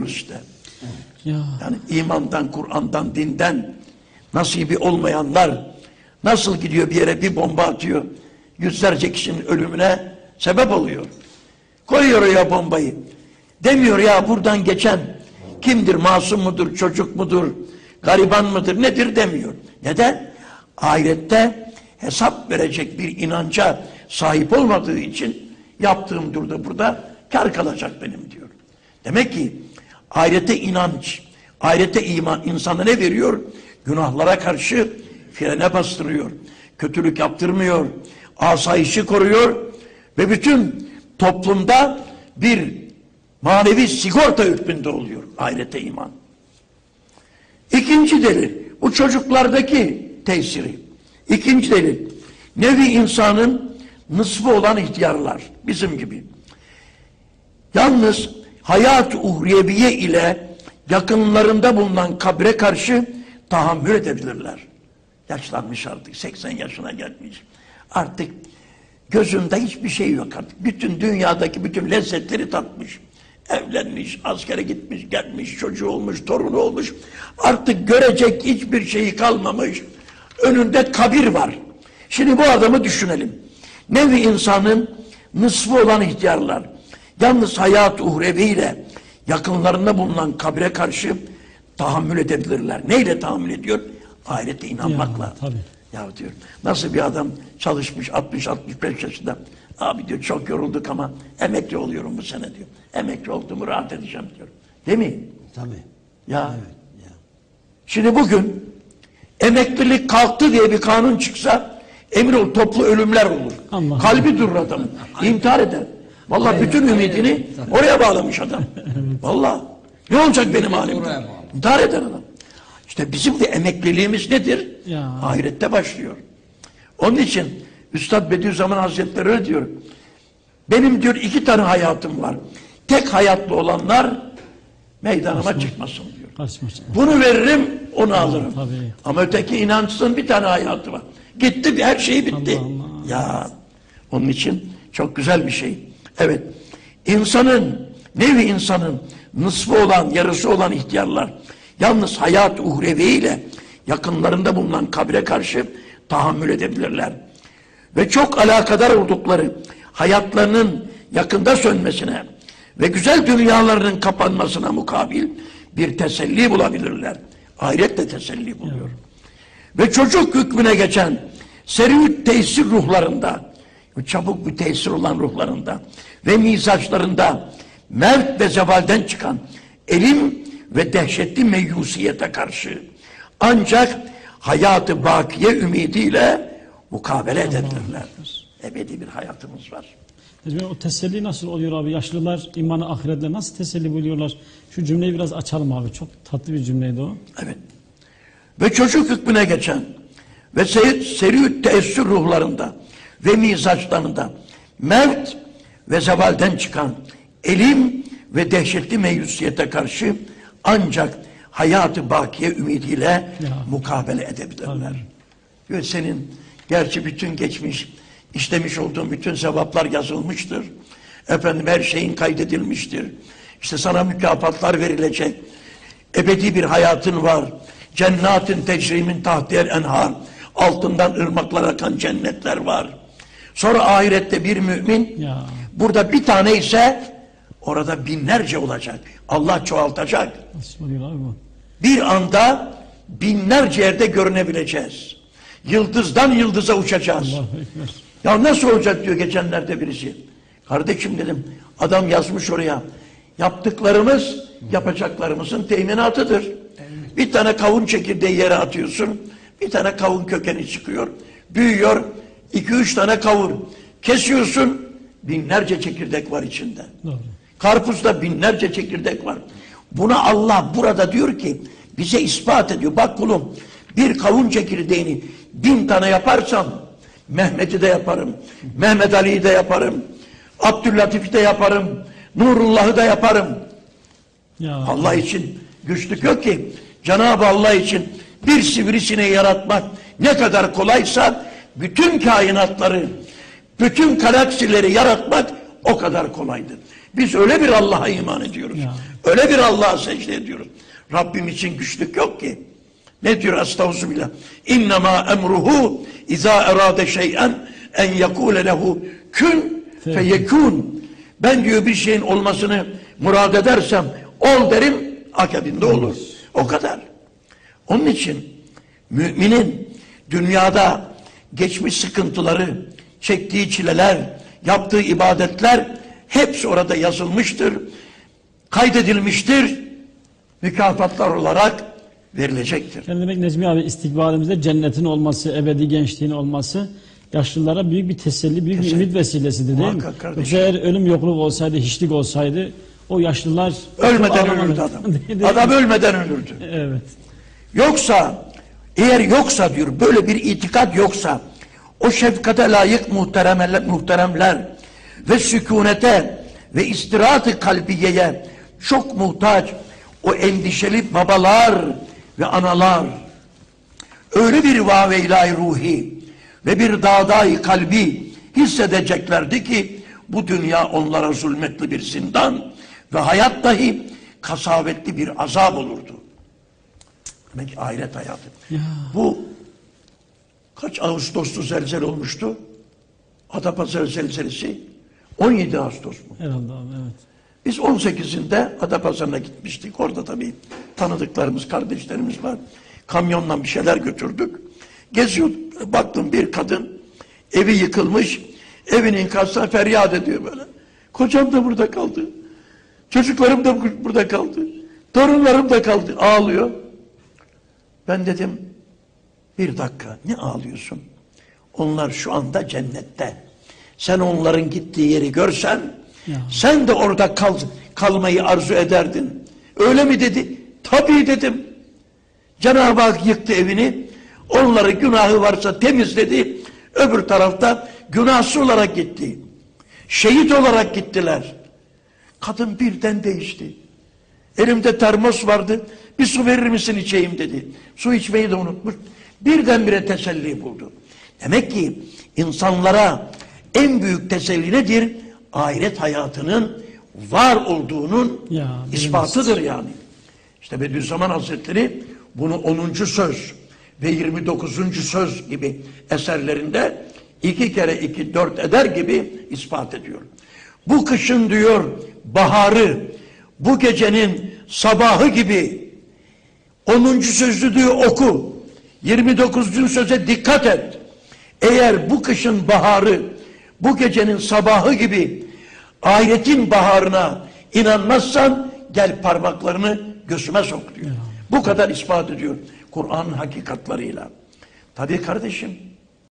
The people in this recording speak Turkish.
görüyoruz işte. Ya. Yani imandan, Kur'an'dan, dinden nasibi olmayanlar nasıl gidiyor bir yere bir bomba atıyor, yüzlerce kişinin ölümüne sebep oluyor. Koyuyor ya bombayı. Demiyor ya buradan geçen kimdir, masum mudur, çocuk mudur, gariban mıdır, nedir demiyor. Neden? Ahirette hesap verecek bir inanca sahip olmadığı için yaptığım burada kar kalacak benim diyor. Demek ki ahirete inanç, ahirete iman insana ne veriyor? Günahlara karşı frene bastırıyor. Kötülük yaptırmıyor. Asayişi koruyor ve bütün toplumda bir manevi sigorta hükmünde oluyor ahirete iman. İkinci delil, bu çocuklardaki tesiri. İkinci delil, nevi insanın nısfı olan ihtiyarlar, bizim gibi. Yalnız hayat-ı uhreviye ile yakınlarında bulunan kabre karşı tahammül edebilirler. Yaşlanmış artık, 80 yaşına gelmiş. Artık gözünde hiçbir şey yok artık. Bütün dünyadaki bütün lezzetleri tatmış. Evlenmiş, askere gitmiş, gelmiş, çocuğu olmuş, torunu olmuş. Artık görecek hiçbir şeyi kalmamış. Önünde kabir var. Şimdi bu adamı düşünelim. Nevi insanın nısfı olan ihtiyarlar. Yalnız hayat-ı uhreviyle yakınlarında bulunan kabre karşı tahammül edebilirler. Neyle tahammül ediyor? Ahirete inanmakla. Ya diyor, nasıl bir adam çalışmış 60-65 yaşında. Abi diyor çok yorulduk ama emekli oluyorum bu sene diyor. Emekli olduğumu rahat edeceğim diyor. Değil mi? Tabii. Ya. Evet. Ya. Şimdi bugün emeklilik kalktı diye bir kanun çıksa emin ol toplu ölümler olur. Allah Kalbi durur adamın. İntihar eder. Vallahi bütün ümidini oraya bağlamış adam. Vallahi. Ne olacak benim halimden? İntihar eder adam. İşte bizim de emekliliğimiz nedir? Ya. Ahirette başlıyor. Onun için Üstad Bediüzzaman Hazretleri öyle diyor. Benim diyor 2 tane hayatım var. Tek hayatlı olanlar meydanıma çıkmasın diyor. Bunu veririm, onu alırım. Tabii. Ama öteki inançsızın bir tane hayatı var. Gitti, her şey bitti. Allah Allah. Ya onun için çok güzel bir şey. Evet. İnsanın, nevi insanın nısfı olan, yarısı olan ihtiyarlar yalnız hayat uhreviyle yakınlarında bulunan kabre karşı tahammül edebilirler. Ve çok alakadar oldukları hayatlarının yakında sönmesine ve güzel dünyalarının kapanmasına mukabil bir teselli bulabilirler. Ahiret de teselli buluyor. Ve çocuk hükmüne geçen seri tesir ruhlarında, çabuk bir tesir olan ruhlarında ve mizaçlarında mevt ve zevalden çıkan elim ve dehşetli meyusiyete karşı ancak hayatı bakiye ümidiyle mukabele edebilirler. Ebedi bir hayatımız var. O teselli nasıl oluyor abi? Yaşlılar imanı ahiretle nasıl teselli buluyorlar? Şu cümleyi biraz açalım abi. Çok tatlı bir cümleydi o. Evet. Ve çocuk hükmüne geçen ve seri teessür ruhlarında ve mizaçlarında mevt ve zevalden çıkan elim ve dehşetli meyusiyete karşı ancak hayatı bakiye ümidiyle mukabele edebilirler. Ve senin gerçi bütün geçmiş işlemiş olduğun bütün sevaplar yazılmıştır. Efendim her şeyin kaydedilmiştir. İşte sana mükafatlar verilecek. Ebedi bir hayatın var. Cennetin tecrimin tahtiyel enhar. Altından ırmaklar akan cennetler var. Sonra ahirette bir mümin burada bir tane ise orada binlerce olacak. Allah çoğaltacak. Bir anda binlerce yerde görünebileceğiz. Yıldızdan yıldıza uçacağız. Ya nasıl olacak diyor geçenlerde birisi. Kardeşim dedim, adam yazmış oraya. Yaptıklarımız yapacaklarımızın teminatıdır. Bir tane kavun çekirdeği yere atıyorsun. Bir tane kavun kökeni çıkıyor. Büyüyor. 2-3 tane kavun. Kesiyorsun. Binlerce çekirdek var içinde. Karpuzda binlerce çekirdek var. Buna Allah burada diyor ki bize ispat ediyor. Bak kulum, bir kavun çekirdeğini 1000 tane yaparsam Mehmet'i de yaparım. Mehmet Ali'yi de yaparım. Abdüllatif'i de yaparım. Nurullah'ı da yaparım. Allah için güçlük yok ki. Cenab-ı Allah için bir sivrisineği yaratmak ne kadar kolaysa bütün kainatları, bütün galaksileri yaratmak o kadar kolaydır. Biz öyle bir Allah'a iman ediyoruz. Ya. Öyle bir Allah'a secde ediyoruz. Rabbim için güçlük yok ki. Ne diyor estağfirullah? İnnemâ emruhu izâ erâde şey'en en yekûle lehu kün feyekûn. Ben diyor bir şeyin olmasını murad edersem ol derim, akabinde olur. O kadar. Onun için müminin dünyada geçmiş sıkıntıları, çektiği çileler, yaptığı ibadetler hepsi orada yazılmıştır, kaydedilmiştir, mükafatlar olarak verilecektir. Yani demek Necmi abi istikbalimizde cennetin olması, ebedi gençliğin olması yaşlılara büyük bir teselli, büyük bir ümit vesilesidir değil mi? Yoksa eğer ölüm yokluk olsaydı, hiçlik olsaydı o yaşlılar ölmeden ölürdü adam. Adam ölmeden ölürdü. Evet. Yoksa, eğer yoksa diyor, böyle bir itikat yoksa, o şefkate layık muhteremler ve sükunete ve istirahat-ı kalbiyeye çok muhtaç o endişeli babalar ve analar öyle bir vaveylâ-i ruhi ve bir dağdâ-i kalbi hissedeceklerdi ki bu dünya onlara zulmetli bir zindan ve hayat dahi kasavetli bir azap olurdu. Demek ki ahiret hayatı. Ya. Bu kaç Ağustos'ta zelzele olmuştu? Adapazarı zelzelesi 17 Ağustos mu? Herhalde abi, evet. Biz 18'inde Adapazarı'na gitmiştik. Orada tabii tanıdıklarımız, kardeşlerimiz var. Kamyonla bir şeyler götürdük. Geziyorduk. Baktım bir kadın evi yıkılmış. Evinin karşısına feryat ediyor böyle. Kocam da burada kaldı. Çocuklarım da burada kaldı. Torunlarım da kaldı. Ağlıyor. Ben dedim bir dakika ne ağlıyorsun? Onlar şu anda cennette. Sen onların gittiği yeri görsen ya, sen de orada kalmayı arzu ederdin. Öyle mi dedi? Tabii dedim. Cenab-ı Hak yıktı evini. Onları günahı varsa temizledi. Öbür tarafta günahsız olarak gitti. Şehit olarak gittiler. Kadın birden değişti. Elimde termos vardı. Bir su verir misin içeyim dedi. Su içmeyi de unutmuş. Birdenbire teselli buldu. Demek ki insanlara en büyük teselli nedir? Ahiret hayatının var olduğunun ispatıdır yani. İşte Bediüzzaman Hazretleri bunu 10. söz ve 29. söz gibi eserlerinde 2 kere 2 4 eder gibi ispat ediyor. Bu kışın diyor baharı, bu gecenin sabahı gibi 10. sözü diyor oku. 29. söze dikkat et. Eğer bu kışın baharı, bu gecenin sabahı gibi ahiretin baharına inanmazsan gel parmaklarını göğsüme sok diyor. Bu kadar ispat ediyor Kur'an'ın hakikatlarıyla. Tabii kardeşim